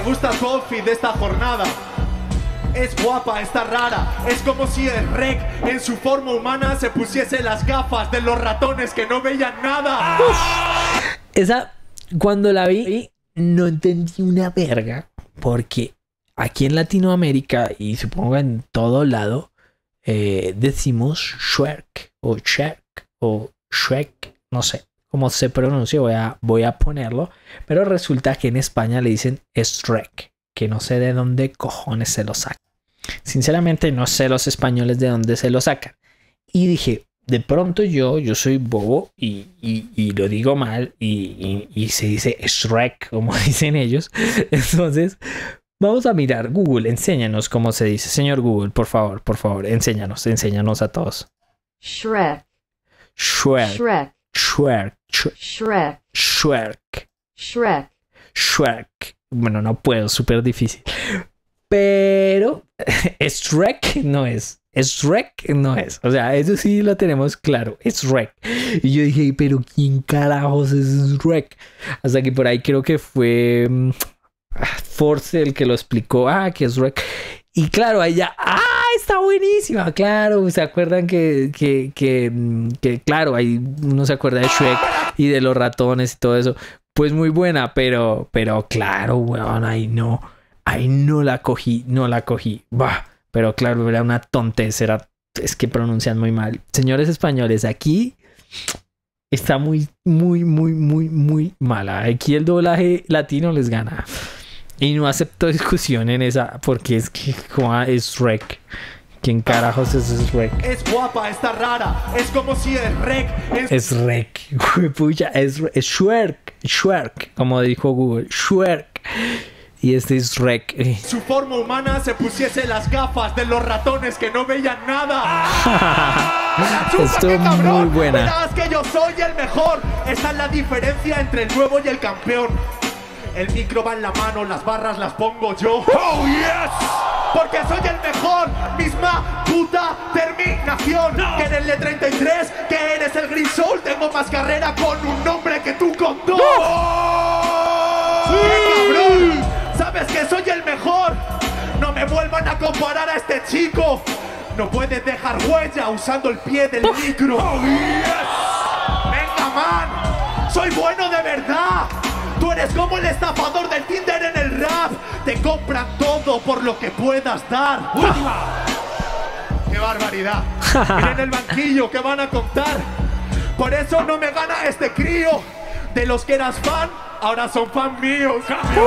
gusta tu outfit de esta jornada. Es guapa, está rara. Es como si el Rec en su forma humana se pusiese las gafas de los ratones que no veían nada. Esa, cuando la vi, no entendí una verga. Porque aquí en Latinoamérica, y supongo en todo lado, decimos Shrek o Shrek o Shrek, no sé cómo se pronuncia, voy a ponerlo. Pero resulta que en España le dicen Shrek, que no sé de dónde cojones se lo sacan. Sinceramente no sé los españoles de dónde se lo sacan. Y dije, de pronto yo soy bobo y lo digo mal y se dice Shrek, como dicen ellos. Entonces vamos a mirar. Google, enséñanos cómo se dice. Señor Google, por favor, enséñanos a todos. Shrek. Shrek. Shrek. Shrek. Shrek. Shrek. Shrek. Shrek. Bueno, no puedo, súper difícil. Pero Shrek no es. Shrek no es. O sea, eso sí lo tenemos claro. Es Shrek. Y yo dije, pero ¿quién carajos es Shrek? Hasta que por ahí creo que fue Force el que lo explicó. Que es Shrek. Y claro, ahí ya, está buenísima. Claro, ¿se acuerdan que claro, ahí uno se acuerda de Shrek y de los ratones y todo eso? Pues muy buena, pero claro, weón, ahí no la cogí. Bah, pero claro, era una tontez, es que pronuncian muy mal. Señores españoles, aquí está muy mala. Aquí el doblaje latino les gana. Y no acepto discusión en esa, porque es que como es Shrek. ¿Quién carajos es Shrek? Es guapa, está rara. Es como si el Rec Es Shrek. Pucha, es Shrek, como dijo Google. Shrek. Y este es Shrek. Su forma humana se pusiese las gafas de los ratones que no veían nada. Esto es muy buena. Verás que yo soy el mejor. Esa es la diferencia entre el nuevo y el campeón. El micro va en la mano, las barras las pongo yo. ¡Oh, yes! Porque soy el mejor. Misma puta terminación. No. Que en el de 33, que eres el Green Soul. Tengo más carrera con un nombre que tú con dos. ¡No! ¡Sí! ¡Qué cabrón! ¿Sabes que soy el mejor? No me vuelvan a comparar a este chico. No puedes dejar huella usando el pie del micro. ¡Oh, yes! ¡Venga, man! ¡Soy bueno de verdad! Tú eres como el estafador del Tinder en el rap. Te compran todo por lo que puedas dar. ¡Qué barbaridad! Miren el banquillo, ¿qué van a contar? Por eso no me gana este crío. De los que eras fan, ahora son fan míos.